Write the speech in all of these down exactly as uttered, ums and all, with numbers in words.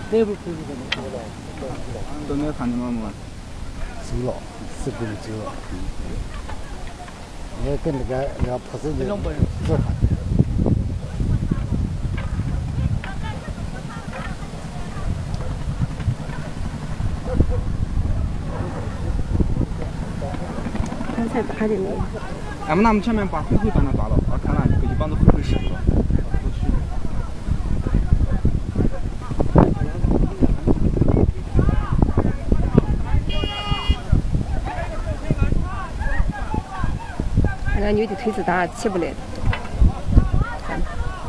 那不可以的， 都没有看见吗？嘛？ 走了，是不能走了。你跟那个那个破手的做看。 刚才打的那个。 俺们那们前面把灰灰帮他抓了，我看了，回去帮着灰灰拾了。 那女的腿子大，起不来。看，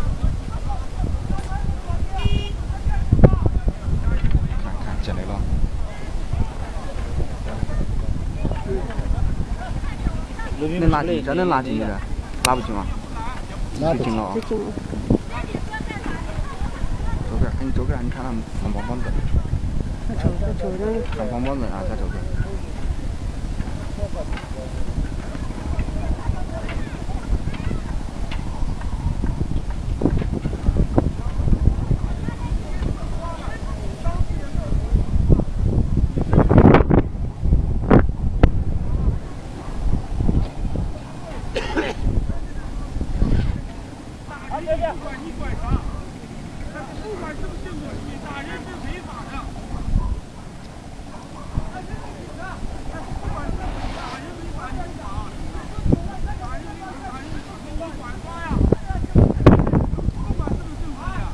看进来了。能拉进？这能拉进去？拉不进吗？ 拉不进了啊。 不进了。 周边，你周边，你看他们放棒棒子。 周边，周边。 放棒棒子啊，在周边。 不管你管啥，不管是不是恶意，打人是违法的。那是你的，不管是不是打人违法就打，打人违法打人违法，你管抓呀？不管是不是正法呀。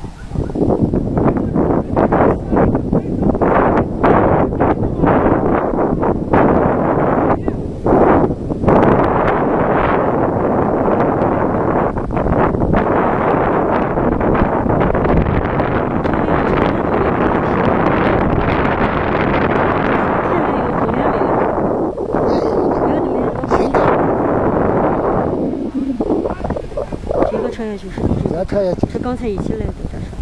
穿下去是， 这穿下去是刚才一起来的，这是。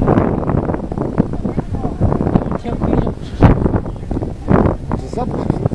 天黑了不是？至少不是。